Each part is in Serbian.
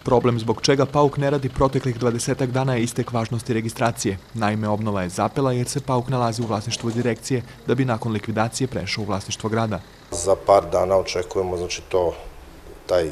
Problem zbog čega PAUK ne radi proteklih 20 dana je istek važnosti registracije. Naime, obnova je zapela jer se PAUK nalazi u vlasništvu direkcije da bi nakon likvidacije prešao u vlasništvo grada. Za par dana očekujemo taj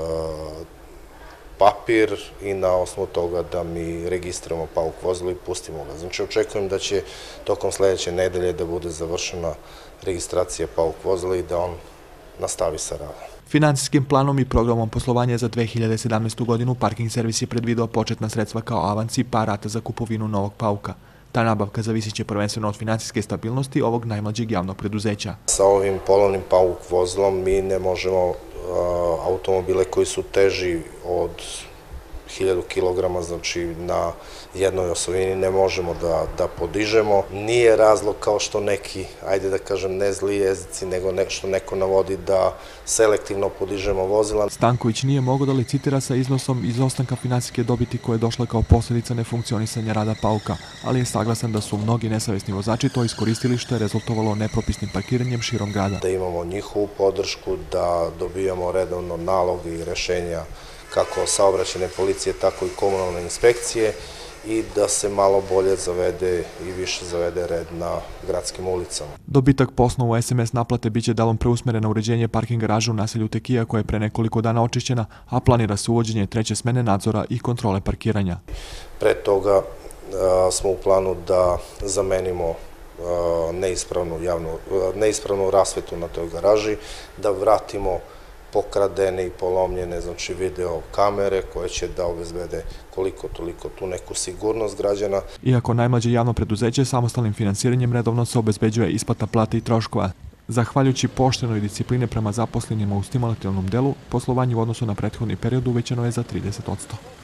papir i na osnovu toga da mi registrujemo PAUK vozilo i pustimo ga. Znači očekujem da će tokom sledeće nedelje da bude završena registracija PAUK vozila i da on nastavi sa radom. Finansijskim planom i programom poslovanja za 2017. godinu Parking servis je predvideo početna sredstva kao avans i par rata za kupovinu novog PAUK-a. Ta nabavka zavisit će prvenstveno od finansijske stabilnosti ovog najmlađeg javnog preduzeća. Sa ovim polovnim PAUK vozilom mi ne možemo automobile koji su teži od 1000 kg, znači na jednoj osovini ne možemo da podižemo. Nije razlog kao što neki, ajde da kažem, ne zli jezici, nego što neko navodi da selektivno podižemo vozila. Stanković nije mogao da licitira sa iznosom izostanka finansijske dobiti koja je došla kao posljedica nefunkcionisanja rada PAUK-a, ali je saglasan da su mnogi nesavesni vozači to iskoristili što je rezultovalo nepropisnim parkiranjem širom grada. Da imamo njihovu podršku, da dobijamo redovno naloge i rešenja kako saobraćajne policije, tako i komunalne inspekcije i da se malo bolje zavede i više zavede red na gradskim ulicama. Dobitak po osnovu SMS naplate biće delom preusmeren na uređenje parking garaža u naselju Tekija koja je pre nekoliko dana očišćena, a planira se uvođenje treće smene nadzora i kontrole parkiranja. Pre toga smo u planu da zamenimo neispravnu rasvetu na toj garaži, da vratimo pokradene i polomljene, znači video kamere koje će da obezbede koliko toliko tu neku sigurnost građana. Iako najmlađe javno preduzeće samostalnim finansiranjem redovno se obezbeđuje isplata plata i troškova. Zahvaljujući poštenoj discipline prema zaposlenima u stimulativnom delu, poslovanje u odnosu na prethodni period uvećano je za 30%.